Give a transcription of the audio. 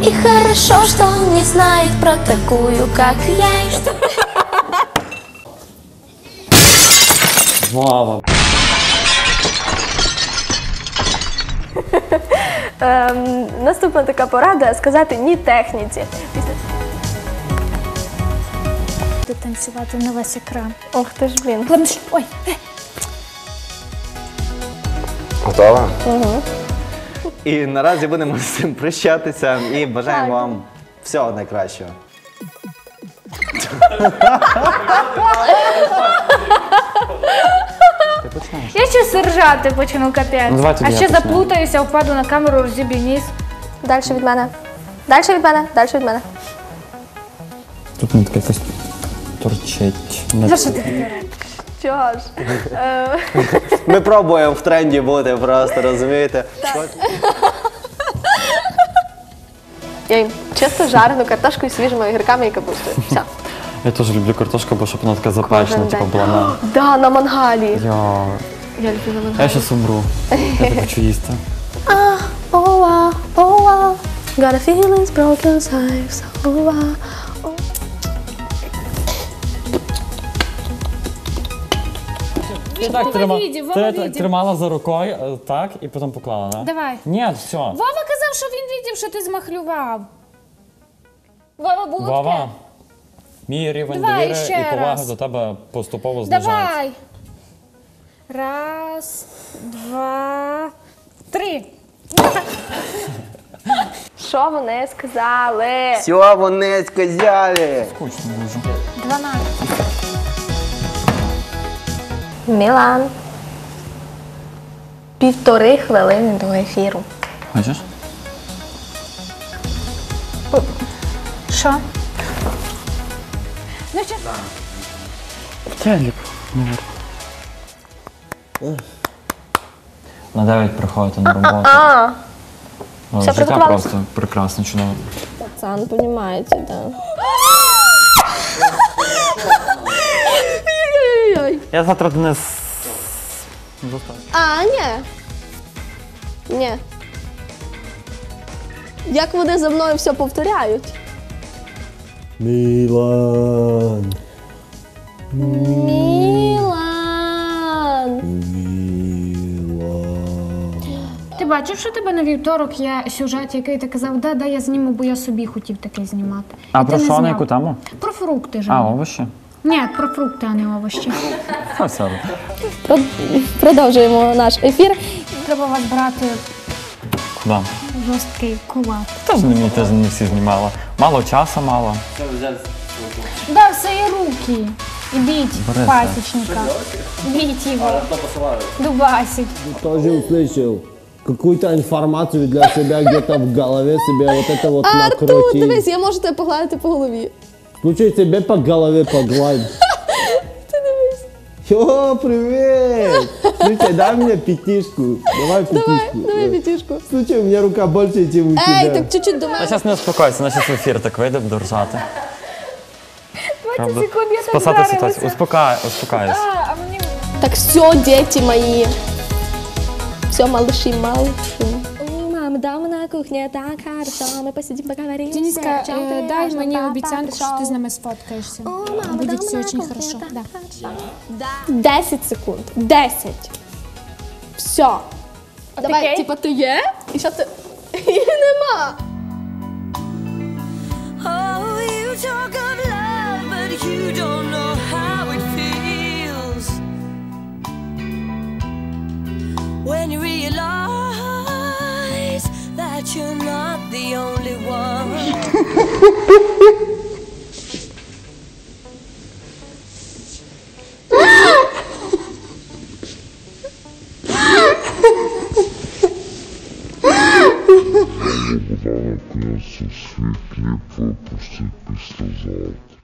И хорошо, что он не знает про такую, как я. Вова. Наступна така порада – сказати ні техніці. Буду танцювати на весь екран. Ох ти ж, блін. Ой, Готова? Угу. І наразі будемо з цим прощатися і бажаємо вам всього найкращого. я ще ржати почну, капець. А ще заплутаюся, впаду на камеру, розіб'ю ніс. Далі від мене. Далі від мене. Далі від мене. Тут не таке якось торчить. За що ти? Чого ж? Ми пробуємо в тренді бути просто, розумієте? Я їм чисто жарену картошку із свіжими огірками і капустою. Все. Я теж люблю картошку, бо щоб вона така запечена, Кожен типу день. була на... Да, на мангалі. Я Я люблю на мангалі. щас умру. Я так хочу їсти. Oh wow, oh wow. Got a feelings broken inside, so oh wow. Ти так відео. тримала за рукою, так, і потім поклала, так? Давай. Ні, все. Вова казав, що він бачив, що ти змахлював. Вова, було Вова, таке? мій рівень Давай, довіри ще і поваги раз. до тебе поступово знижається. Давай. Раз, два, три. Що вони сказали? Все, вони сказали! Скучно дуже. 12. Мілан. 1,5 хвилини до ефіру. Хочеш? Що? Ну що? Телек, наверх. На 9 приходити на роботу. Все Життя приготувалися? просто прекрасно, чудово. Пацан, понімаєте, да. Я завтра Денис... А, ні. Ні. Як вони за мною все повторяють? Мілан. Мілан. Ти бачив, що тебе на вівторок є сюжет, який ти казав, да, я зніму, бо я собі хотів такий знімати. А І ти про не що, на зняв. яку тему? Про фрукти ж. А, овочі? Ні, про фрукти, а не овочі. Та все. Продовжуємо наш ефір. Треба вас брати Куди? жорсткий кулак. Теж не всі знімала. Мало часу, мало. Да, все є руки. Ідіть, Бери пасічника. Ідіть його. Дубасить. Тоже услышал какую-то информацию для себя где-то в голове себе вот это вот Артур, накрутил. дивись, я можу тебе погладити по голові. Случай тебе по голове погладь. Йо, привет! Слушай, дай мне пятишку. Давай пятишку. Давай п'ятішку. Слушай, у меня рука больше, чем у тебя. Ей, так чуть-чуть до А мене. зараз не успокойся, на зараз в ефір так вийде, буду ржати. 20 секунд, я так Спасати вдарилася. ситуацію. Успокайся. А мені... Так все, дети мои. Все, малыши, малыши. Мама, дома на кухне так хорошо, мы посидим, поговорим. Дениска, дай мені обіцянку, що ти з нами сфоткаєшся. Буде все дуже хорошо. Да. 10 секунд. 10. Все. Давай, окей? типа, ти є? І що ти? Її нема. Oh, you talk of love, but you don't know how it feels when you realize that you're not the only one. Світлі пропустить після завтра.